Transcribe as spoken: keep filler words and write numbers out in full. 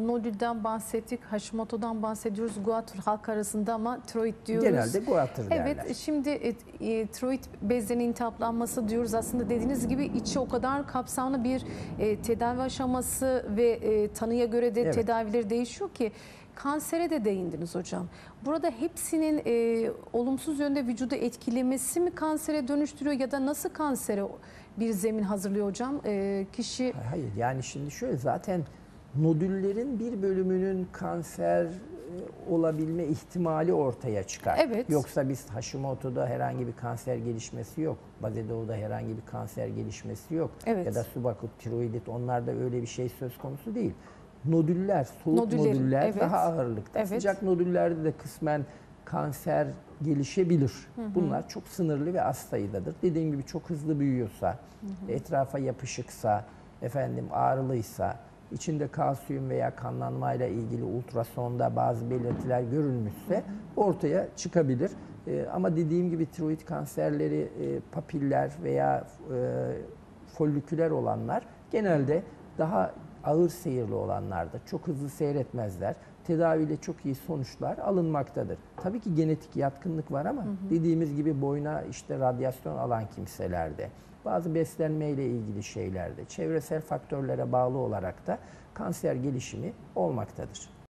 nodülden bahsettik, Hashimoto'dan bahsediyoruz, Goiter halk arasında ama tiroid diyoruz. Genelde Goiter derler. Evet, şimdi e, e, tiroid bezlerinin iltihaplanması diyoruz. Aslında dediğiniz gibi içi o kadar kapsamlı bir e, tedavi aşaması ve e, tanıya göre de Evet. tedavileri değişiyor ki. Kansere de değindiniz hocam. Burada hepsinin e, olumsuz yönde vücudu etkilemesi mi kansere dönüştürüyor ya da nasıl kansere bir zemin hazırlıyor hocam? E, kişi... Hayır, yani şimdi şöyle, zaten nodüllerin bir bölümünün kanser e, olabilme ihtimali ortaya çıkar. Evet. Yoksa biz Hashimoto'da herhangi bir kanser gelişmesi yok. Bazedoğu'da herhangi bir kanser gelişmesi yok. Evet. Ya da subakut, tiroidit, onlarda öyle bir şey söz konusu değil. Nodüller, soğuk Nodüllerin, nodüller evet. daha ağırlıkta. Evet. Sıcak nodüllerde de kısmen kanser gelişebilir. Hı hı. Bunlar çok sınırlı ve az sayıdadır. Dediğim gibi çok hızlı büyüyorsa, hı hı. etrafa yapışıksa, efendim ağrılıysa, içinde kalsiyum veya kanlanmayla ilgili ultrasonda bazı belirtiler görülmüşse, hı hı. ortaya çıkabilir. Ee, ama dediğim gibi tiroid kanserleri, e, papiller veya e, foliküler olanlar genelde daha ağır seyirli olanlarda çok hızlı seyretmezler. Tedaviyle çok iyi sonuçlar alınmaktadır. Tabii ki genetik yatkınlık var ama hı hı. dediğimiz gibi boyuna işte radyasyon alan kimselerde, bazı beslenmeyle ilgili şeylerde, çevresel faktörlere bağlı olarak da kanser gelişimi olmaktadır.